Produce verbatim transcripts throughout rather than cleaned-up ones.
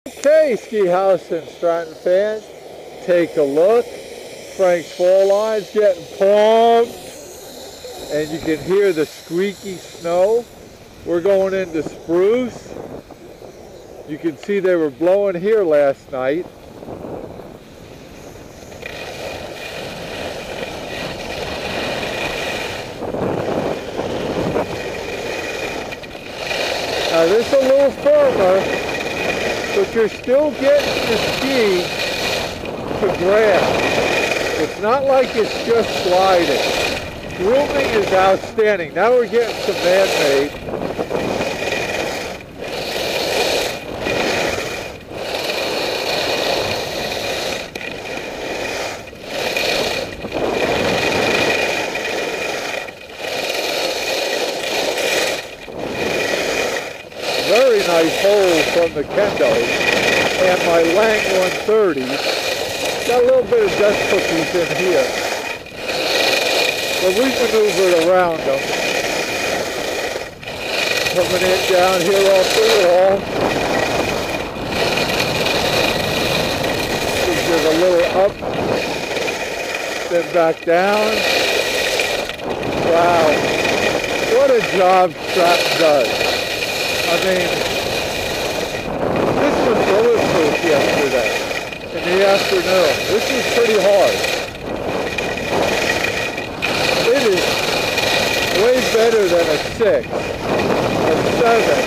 Okay, Ski House and Stratton fans, take a look. Frank's fall line's getting pumped, and you can hear the squeaky snow. We're going into Spruce. You can see they were blowing here last night. Now this is a little firmer, but you're still getting the ski to grab. It's not like it's just sliding. Grooming is outstanding. Now we're getting some man-made. Very nice hole from the Kendos and my Lang one thirty. Got a little bit of dust cookies in here, but we maneuvered around them. Coming in down here off the wall. Gives it a little up, then back down. Wow, what a job Stratton does. I mean, this was bulletproof yesterday in the afternoon. This is pretty hard. It is way better than a six, a seven.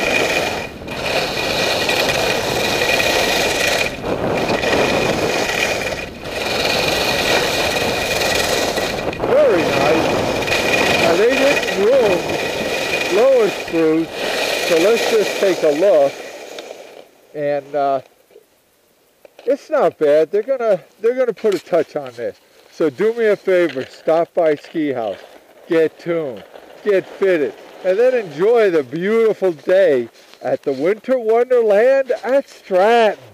Very nice. Now they didn't room Lower Spruce, so let's just take a look. And uh, it's not bad. They're gonna they're gonna put a touch on this. So do me a favor, stop by Ski House, get tuned, get fitted, and then enjoy the beautiful day at the Winter Wonderland at Stratton.